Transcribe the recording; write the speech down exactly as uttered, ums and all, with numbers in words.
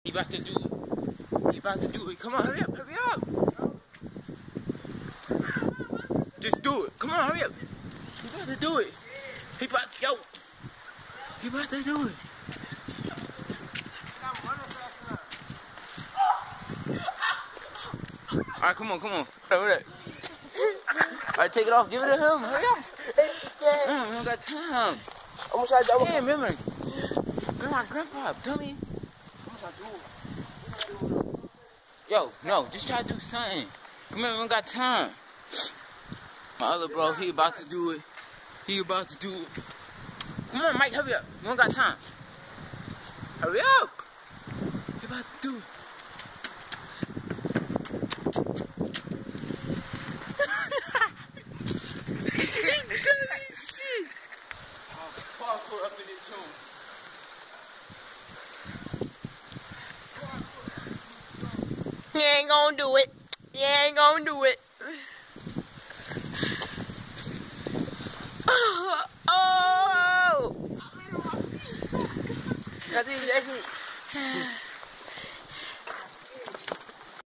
He about to do it. He about to do it. Come on, hurry up, hurry up. Just do it. Come on, hurry up. He about to do it. He about, yo. He about to do it. All right, come on, come on. Hurry up. All right, take it off. Give it to him. Hurry up. Mm, we don't got time. I'm gonna try to do it. Hey, remember. You're my grandpa, dummy. Yo, no, just try to do something. Come here, we don't got time. My other bro, he about to do it. He about to do it. Come on, Mike, hurry up. We don't got time. Hurry up. He about to do it. Dummy shit. Parkour up in this room. He ain't gonna do it. He ain't gonna do it. Oh! Oh! That's it, that's it.